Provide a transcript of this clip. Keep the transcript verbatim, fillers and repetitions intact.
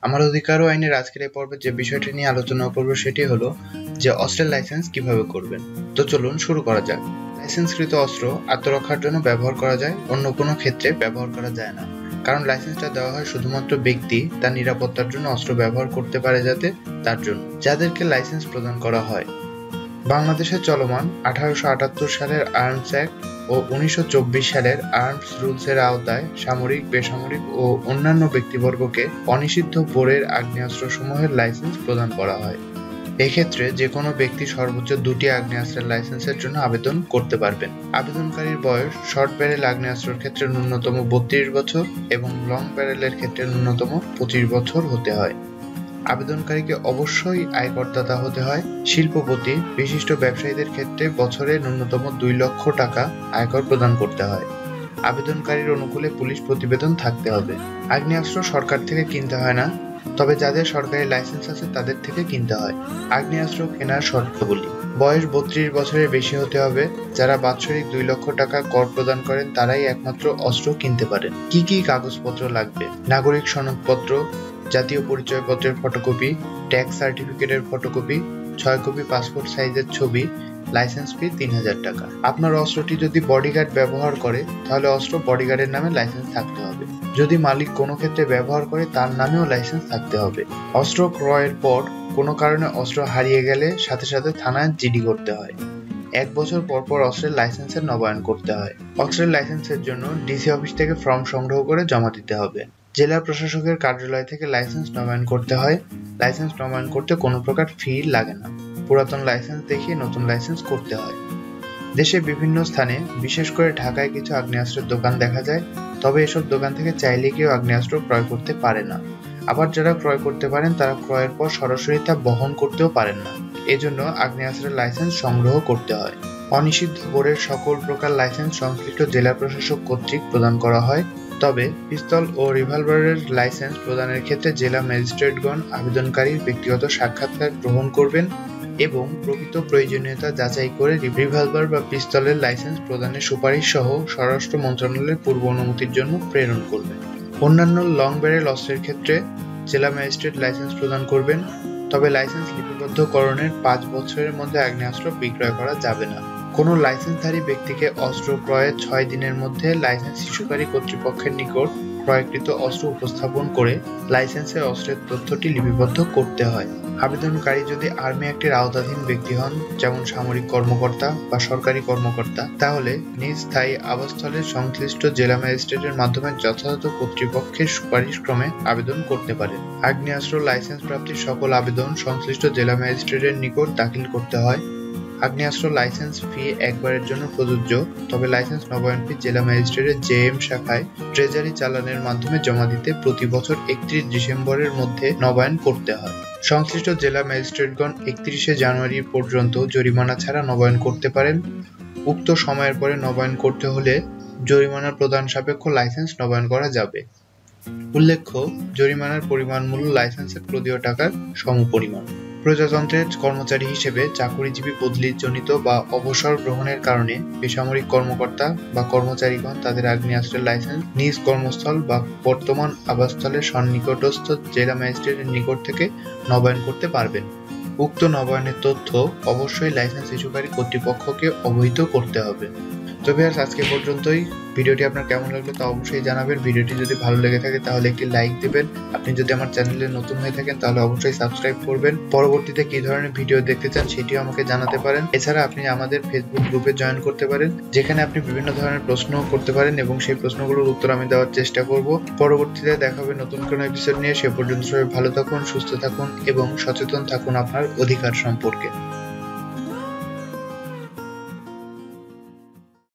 আমার অধিকার ও আইনের আজকের এই পর্বে যে বিষয়টি নিয়ে আলোচনা করব সেটি হলো যে অস্ত্রের লাইসেন্স কিভাবে করবেন। তো চলুন শুরু করা যাক। লাইসেন্সকৃত অস্ত্র আত্মরক্ষার জন্য ব্যবহার করা যায়, অন্য কোনো ক্ষেত্রে ব্যবহার করা যায় না। কারণ লাইসেন্সটা দেওয়া হয় শুধুমাত্র ব্যক্তি তার নিরাপত্তার জন্য অস্ত্র ব্যবহার করতে পারে যাতে তার জন্য যাদেরকে লাইসেন্স প্রদান করা হয়। বাংলাদেশে চলমান আঠারোশো আটাত্তর সালের আর্মস অ্যাক্ট ও উনিশশো চব্বিশ সালের আর্মস রুলসের আওতায় সামরিক, বেসামরিক ও অন্যান্য ব্যক্তিবর্গকে অনিষিদ্ধ বোরের আগ্নেয়াস্ত্রসমূহের লাইসেন্স প্রদান করা হয়। এক্ষেত্রে যে কোনো ব্যক্তি সর্বোচ্চ দুটি আগ্নেয়াস্ত্রের লাইসেন্সের জন্য আবেদন করতে পারবেন। আবেদনকারীর বয়স শর্ট ব্যারেল আগ্নেয়াস্ত্রের ক্ষেত্রে ন্যূনতম বত্রিশ বছর এবং লং ব্যারেলের ক্ষেত্রে ন্যূনতম পঁচিশ বছর হতে হয়। আবেদনকারীকে অবশ্যই আয়করদাতা হতে হয়। শিল্পপতি, বিশিষ্ট ব্যবসায়ীদের ক্ষেত্রে বছরে ন্যূনতম দুই লক্ষ টাকা আয়কর প্রদান করতে হয়। আবেদনকারীর অনুকূলে পুলিশ প্রতিবেদন থাকতে হবে। আগ্নেয়াস্ত্র সরকার থেকে কিনতে হয় না, তবে যাদের সরকারি লাইসেন্স আছে তাদের থেকে কিনতে হয়। আগ্নেয়াস্ত্র কেনার শর্তাবলী: বয়স বত্রিশ বছরের বেশি হতে হবে। যারা বাৎসরিক দুই লক্ষ টাকা কর প্রদান করেন তারাই একমাত্র অস্ত্র কিনতে পারেন। কি কি কাগজপত্র লাগবে? নাগরিক সনদপত্র, জাতীয় পরিচয়পত্রের ফটোকপি, ট্যাক্স সার্টিফিকেটের ফটোকপি, ছয় কপি পাসপোর্ট সাইজের ছবি, লাইসেন্স ফি তিন হাজার টাকা। আপনার অস্ত্রটি যদি বডিগার্ড ব্যবহার করে তাহলে অস্ত্র বডিগার্ডের নামে লাইসেন্স থাকতে হবে। যদি মালিক কোনো ক্ষেত্রে ব্যবহার করে তার নামেও লাইসেন্স থাকতে হবে। অস্ত্র ক্রয়ের পর কোনো কারণে অস্ত্র হারিয়ে গেলে সাথে সাথে থানায় জিডি করতে হয়। এক বছর পর পর অস্ত্রের লাইসেন্সের নবায়ন করতে হয়। অস্ত্রের লাইসেন্সের জন্য ডিসি অফিস থেকে ফর্ম সংগ্রহ করে জমা দিতে হবে। জেলা প্রশাসকের কার্যালয় থেকে লাইসেন্স নবায়ন করতে হয়। লাইসেন্স নবায়ন করতে কোনো প্রকার ফি লাগে না। পুরাতন লাইসেন্স দেখিয়ে নতুন লাইসেন্স করতে হয়। দেশে বিভিন্ন স্থানে, বিশেষ করে ঢাকায় কিছু আগ্নেয়াস্ত্রের দোকান দেখা যায়, তবে এসব দোকান থেকে চাইলে কেউ আগ্নেয়াস্ত্র ক্রয় করতে পারে না। আবার যারা ক্রয় করতে পারেন তারা ক্রয়ের পর সরাসরি তা বহন করতেও পারেন না। এজন্য আগ্নেয়াস্ত্রের লাইসেন্স সংগ্রহ করতে হয়। অনিষিদ্ধ বোরের সকল প্রকার লাইসেন্স সংশ্লিষ্ট জেলা প্রশাসক কর্তৃক প্রদান করা হয়। তবে পিস্তল ও রিভলভারের লাইসেন্স প্রদানের ক্ষেত্রে জেলা ম্যাজিস্ট্রেটগণ আবেদনকারীর ব্যক্তিগত সাক্ষাৎকার গ্রহণ করবেন এবং প্রকৃত প্রয়োজনীয়তা যাচাই করে রিভলভার বা পিস্তলের লাইসেন্স প্রদানের সুপারিশ সহ স্বরাষ্ট্র মন্ত্রণালয়ের পূর্ব অনুমতির জন্য প্রেরণ করবেন। অন্যান্য লং ব্যারেল অস্ত্রের ক্ষেত্রে জেলা ম্যাজিস্ট্রেট লাইসেন্স প্রদান করবেন, তবে লাইসেন্স লিপিবদ্ধকরণের পাঁচ বছরের মধ্যে আগ্নেয়াস্ত্র বিক্রয় করা যাবে না। কোনো লাইসেন্সধারী ব্যক্তিকে অস্ত্র ক্রয়ের ছয় দিনের মধ্যে লাইসেন্স ইস্যুকারী কর্তৃপক্ষের নিকট ক্রয়কৃত অস্ত্র উপস্থাপন করে লাইসেন্সের অস্ত্রের তথ্যটি লিপিবদ্ধ করতে হয়। আবেদনকারী যদি আর্মি অ্যাক্টের আওতাধীন ব্যক্তি হন, যেমন সামরিক কর্মকর্তা বা সরকারি কর্মকর্তা, তাহলে নিজ স্থায়ী আবাসস্থলের সংশ্লিষ্ট জেলা ম্যাজিস্ট্রেটের মাধ্যমে যথাযথ কর্তৃপক্ষের সুপারিশ ক্রমে আবেদন করতে পারেন। আগ্নেয়াস্ত্র লাইসেন্স প্রাপ্তির সকল আবেদন সংশ্লিষ্ট জেলা ম্যাজিস্ট্রেটের নিকট দাখিল করতে হয়। আগ্নেয়াস্ত্র লাইসেন্স ফি একবারের জন্য প্রযোজ্য, তবে লাইসেন্স নবায়ন ফি জেলা ম্যাজিস্ট্রেটের জে এম শাখায় ট্রেজারি চালানের মাধ্যমে জমা দিতে প্রতি বছর একত্রিশ ডিসেম্বরের মধ্যে নবায়ন করতে হয়। সংশ্লিষ্ট জেলা ম্যাজিস্ট্রেটগণ একত্রিশে জানুয়ারি পর্যন্ত জরিমানা ছাড়া নবায়ন করতে পারেন। উক্ত সময়ের পরে নবায়ন করতে হলে জরিমানা প্রদান সাপেক্ষ লাইসেন্স নবায়ন করা যাবে। উল্লেখ্য, জরিমানার পরিমাণ মূল্য লাইসেন্সের প্রদেয় টাকার সমপরিমাণ। প্রজাতন্ত্রের কর্মচারী হিসেবে চাকুরিজীবী বদলিজনিত বা অবসর গ্রহণের কারণে বেসামরিক কর্মকর্তা বা কর্মচারীগণ তাদের আগ্নেয়াস্ত্রের লাইসেন্স নিজ কর্মস্থল বা বর্তমান আবাসস্থলের সন্নিকটস্থ জেলা ম্যাজিস্ট্রেটের নিকট থেকে নবায়ন করতে পারবেন। উক্ত নবায়নের তথ্য অবশ্যই লাইসেন্স ইস্যুকারী কর্তৃপক্ষকে অবহিত করতে হবে। তো ভিউয়ার্স, আজকে পর্যন্তই। ভিডিওটি আপনার কেমন লাগলো তা অবশ্যই জানাবেন। ভিডিওটি যদি ভালো লেগে থাকে তাহলে একটি লাইক দিবেন। আপনি যদি আমার চ্যানেলে নতুন হয়ে থাকেন তাহলে অবশ্যই সাবস্ক্রাইব করবেন। পরবর্তীতে কি ধরনের ভিডিও দেখতে চান সেটিও আমাকে জানাতে পারেন। এছাড়া আপনি আমাদের ফেসবুক গ্রুপে জয়েন করতে পারেন, যেখানে আপনি বিভিন্ন ধরনের প্রশ্ন করতে পারেন এবং সেই প্রশ্নগুলোর উত্তর আমি দেওয়ার চেষ্টা করব। পরবর্তীতে দেখা হবে নতুন কোনো এপিসোড নিয়ে। সে পর্যন্ত সবাই ভালো থাকুন, সুস্থ থাকুন এবং সচেতন থাকুন আপনার অধিকার সম্পর্কে।